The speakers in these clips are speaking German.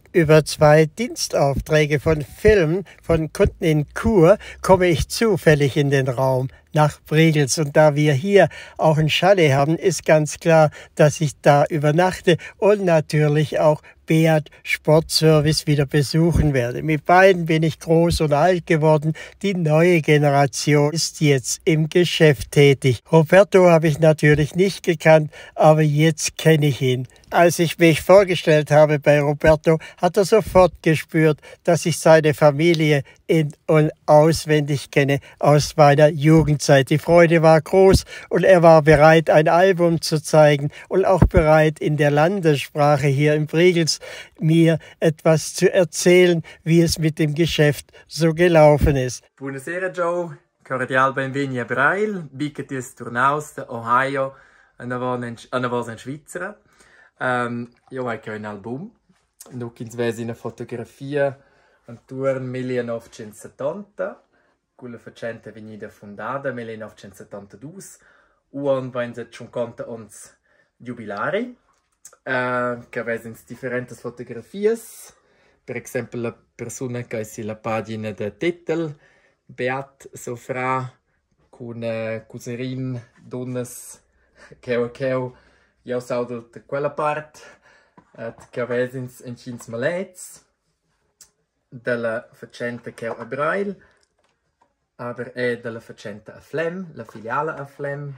Über 2 Dienstaufträge von Filmen von Kunden in Chur komme ich zufällig in den Raum nach Brigels. Und da wir hier auch ein Chalet haben, ist ganz klar, dass ich da übernachte und natürlich auch Beat Sportservice wieder besuchen werde. Mit beiden bin ich groß und alt geworden. Die neue Generation ist jetzt im Geschäft tätig. Roberto habe ich natürlich nicht gekannt, aber jetzt kenne ich ihn. Als ich mich vorgestellt habe bei Roberto, hat er sofort gespürt, dass ich seine Familie in- und auswendig kenne aus meiner Jugendzeit. Die Freude war groß und er war bereit, ein Album zu zeigen und auch bereit, in der Landessprache hier in Brigels mir etwas zu erzählen, wie es mit dem Geschäft so gelaufen ist. Buonasera Joe, cordial benvenuti a Brail, bigetis turnaus de Ohio, una voce in Svizzera. Io ho un album, nuk in svesi una fotografia intorno 1970, quella facente venida fondata 1972, und wenn sie schon conta uns jubilari, che avessi differenti fotografie, per esempio la persona che è la pagina del titolo, Beat Sofra, con cuserin, donnes, che io saudo da quella parte, che avessi in cins malets, della facente che è Brail, aber della facente a Flem, la filiale a Flem.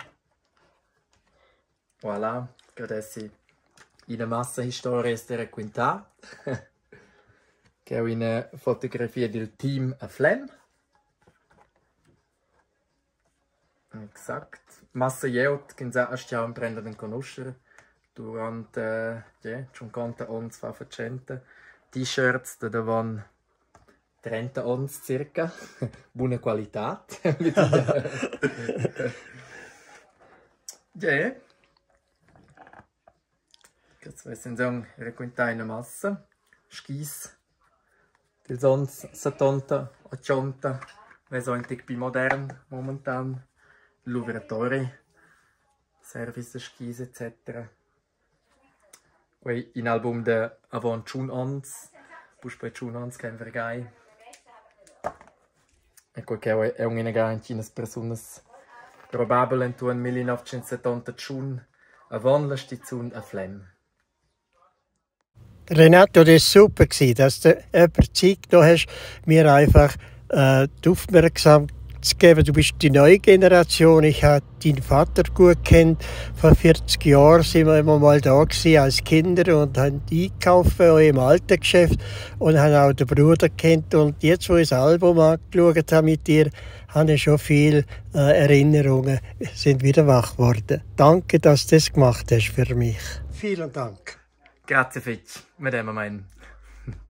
Voilà, gradessi una massa storia della quinta, che è una fotografia del team a Flem. Exakt. Massa jeut, che già stiamo prendendo in conoscere durante, schon conta ons fa facente. T-shirts da davon 30 ons circa, buona qualità. Ja. Jetzt wissen wir requinta in massa. Skis. Del sons 70, 80, wir sind più modern momentan. L'ouvratori, service skis etc. Poi in album de avant June ons, poi poi June ons kein vergai. Ecco che è una garantina personas probabile in 1970 June avant la Station a Flem. Renato, das war super, dass du jemanden Zeit genommen hast, mir einfach die Aufmerksamkeit zu geben. Du bist die neue Generation. Ich habe deinen Vater gut kennt. Vor 40 Jahren sind wir immer mal da gewesen als Kinder und haben einkauft bei euch im alten Geschäft und haben auch den Bruder kennt. Und jetzt, wo ich das Album angeschaut habe mit dir, habe ich schon viele Erinnerungen sind wieder wach geworden. Danke, dass du das gemacht hast für mich. Vielen Dank. Grazie Fitch, mit dem meinen.